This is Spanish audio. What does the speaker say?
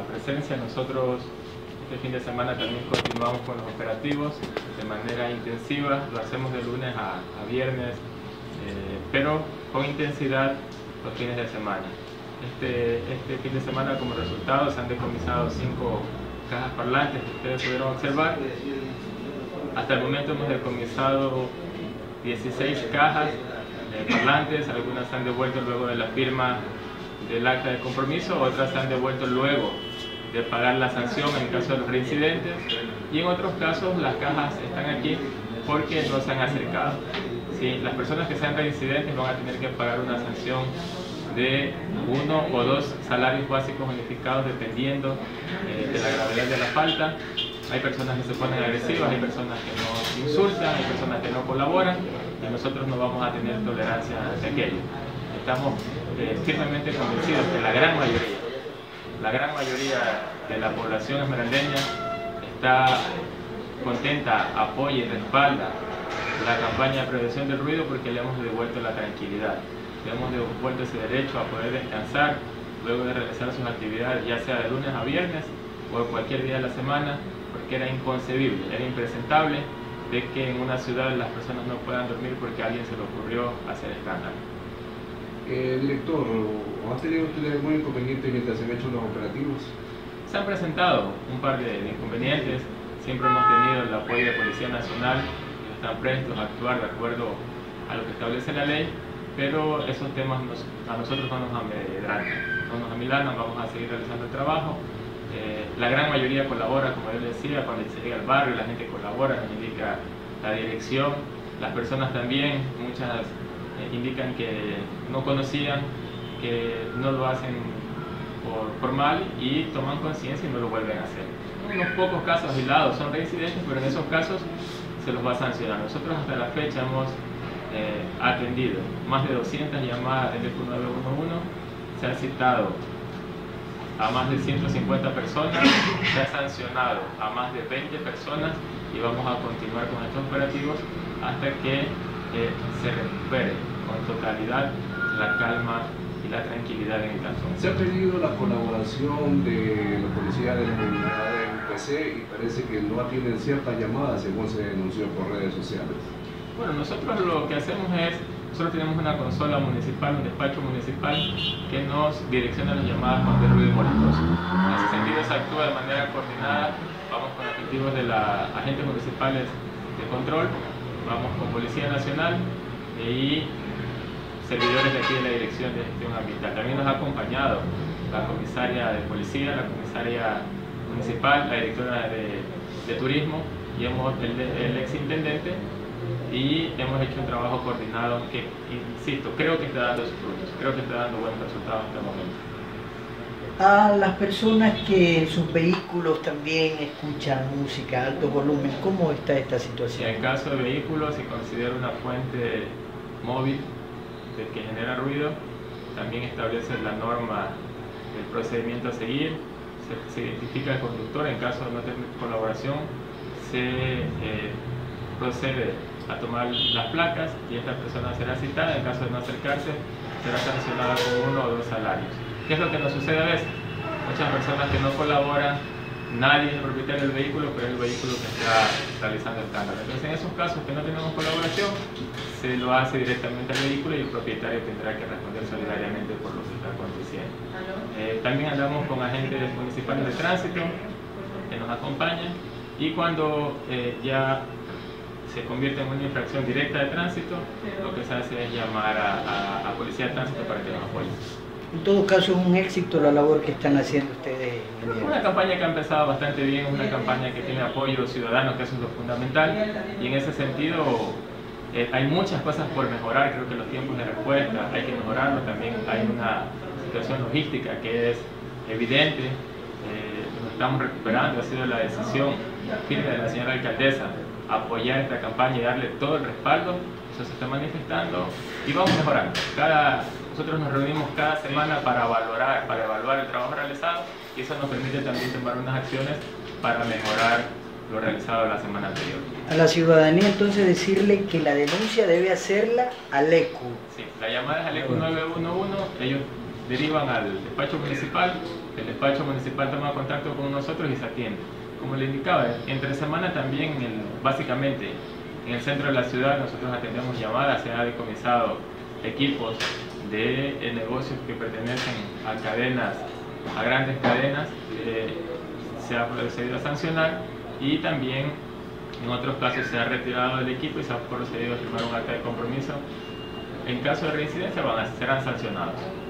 presencia. Nosotros este fin de semana también continuamos con los operativos de manera intensiva, lo hacemos de lunes a viernes, pero con intensidad los fines de semana. Este fin de semana, como resultado, se han decomisado 5 cajas parlantes que ustedes pudieron observar. Hasta el momento hemos decomisado 16 cajas parlantes, algunas se han devuelto luego de la firma del acta de compromiso, otras se han devuelto luego de pagar la sanción en caso de los reincidentes, y en otros casos las cajas están aquí porque no se han acercado. ¿Sí? Las personas que sean reincidentes van a tener que pagar una sanción de 1 o 2 salarios básicos unificados dependiendo de la gravedad de la falta. Hay personas que se ponen agresivas, hay personas que nos insultan, hay personas que no colaboran, y nosotros no vamos a tener tolerancia ante aquello. Estamos firmemente convencidos que la gran mayoría de la población esmeraldeña está contenta, apoya y respalda la campaña de prevención del ruido, porque le hemos devuelto la tranquilidad, le hemos devuelto ese derecho a poder descansar luego de realizar sus actividades, ya sea de lunes a viernes o cualquier día de la semana, porque era inconcebible, era impresentable de que en una ciudad las personas no puedan dormir porque a alguien se le ocurrió hacer escándalo. Director, ¿han tenido ustedes algún inconveniente mientras se han hecho los operativos? Se han presentado un par de inconvenientes, siempre hemos tenido el apoyo de Policía Nacional, que están prestos a actuar de acuerdo a lo que establece la ley, pero esos temas a nosotros no nos amedrantan, no nos amilanan, vamos a seguir realizando el trabajo. La gran mayoría colabora, como yo les decía, cuando se llega al barrio la gente colabora, nos indica la dirección, las personas también, muchas indican que no conocían, que no lo hacen por mal y toman conciencia y no lo vuelven a hacer. Unos pocos casos aislados son reincidentes, pero en esos casos se los va a sancionar. Nosotros hasta la fecha hemos atendido más de 200 llamadas del ECU 911, se han citado a más de 150 personas, se ha sancionado a más de 20 personas y vamos a continuar con estos operativos hasta que se recupere con totalidad la calma y la tranquilidad en el cantón. Se ha pedido la colaboración de los policías de la unidad de UPC y parece que no atienden ciertas llamadas según se denunció por redes sociales. Bueno, nosotros lo que hacemos es, nosotros tenemos una consola municipal, un despacho municipal que nos direcciona las llamadas cuando hay ruido molestoso. En ese sentido se actúa de manera coordinada, vamos con efectivos de los agentes municipales de control, vamos con Policía Nacional y servidores de aquí de la Dirección de Gestión Ambiental. También nos ha acompañado la comisaria de policía, la comisaria municipal, la directora de turismo y el exintendente, y hemos hecho un trabajo coordinado que, insisto, creo que está dando sus frutos, creo que está dando buenos resultados hasta el momento. A las personas que en sus vehículos también escuchan música a alto volumen, ¿cómo está esta situación? En el caso de vehículos, si considera una fuente móvil que genera ruido, también establece la norma del procedimiento a seguir, se identifica el conductor, en caso de no tener colaboración, se procede a tomar las placas y esta persona será citada, en caso de no acercarse, será sancionada con 1 o 2 salarios. ¿Qué es lo que nos sucede a veces? Muchas personas que no colaboran, nadie es el propietario del vehículo, pero es el vehículo que está realizando el escándalo. Entonces, en esos casos que no tenemos colaboración, se lo hace directamente al vehículo y el propietario tendrá que responder solidariamente por lo que está aconteciendo. También andamos con agentes municipales de tránsito que nos acompañan, y cuando ya se convierte en una infracción directa de tránsito, lo que se hace es llamar a Policía de Tránsito para que nos apoyen. En todo caso, es un éxito la labor que están haciendo ustedes. Es una campaña que ha empezado bastante bien, es una campaña que tiene apoyo ciudadano, que eso es lo fundamental, y en ese sentido hay muchas cosas por mejorar. Creo que los tiempos de respuesta hay que mejorarlo, también hay una situación logística que es evidente, nos estamos recuperando, ha sido la decisión firme de la señora alcaldesa apoyar esta campaña y darle todo el respaldo, eso se está manifestando y vamos mejorando. Nosotros nos reunimos cada semana para evaluar el trabajo realizado, y eso nos permite también tomar unas acciones para mejorar lo realizado la semana anterior. A la ciudadanía entonces decirle que la denuncia debe hacerla al ECU. Sí, la llamada es al ECU 911, ellos derivan al despacho municipal. El despacho municipal toma contacto con nosotros y se atiende. Como le indicaba, entre semana también, básicamente, en el centro de la ciudad nosotros atendemos llamadas, se ha decomisado equipos de negocios que pertenecen a grandes cadenas, se ha procedido a sancionar, y también en otros casos se ha retirado el equipo y se ha procedido a firmar un acta de compromiso. En caso de reincidencia serán sancionados.